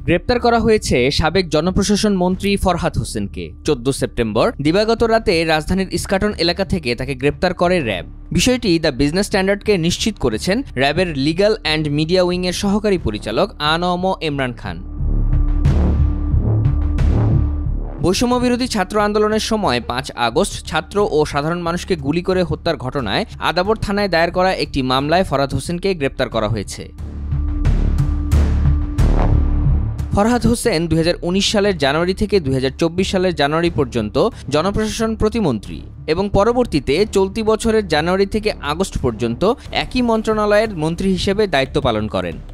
গ্রেপ্তার করা হয়েছে সাবেক জনপ্রশাসন মন্ত্রী ফরহাদ হোসেনকে। 14 সেপ্টেম্বর দিবাগত রাতে রাজধানীর ইস্কাটন এলাকা থেকে তাকে গ্রেপ্তার করে র্যাব। বিষয়টি দ্য বিজনেস স্ট্যান্ডার্ডকে নিশ্চিত করেছেন র্যাবের লিগ্যাল অ্যান্ড মিডিয়া উইংয়ের সহকারী পরিচালক আনম ইমরান খান। বৈষম্যবিরোধী ছাত্র আন্দোলনের সময় 5 আগস্ট ছাত্র ও সাধারণ মানুষকে গুলি করে হত্যার ঘটনায় আদাবর থানায় দায়ের করা একটি মামলায় ফরহাদ হোসেনকে গ্রেপ্তার করা হয়েছে। ফরহাদ হোসেন 2019 সালের জানুয়ারি থেকে 2024 সালের জানুয়ারি পর্যন্ত জনপ্রশাসন প্রতিমন্ত্রী এবং পরবর্তীতে চলতি বছরের জানুয়ারি থেকে আগস্ট পর্যন্ত একই মন্ত্রণালয়ের মন্ত্রী হিসেবে দায়িত্ব পালন করেন।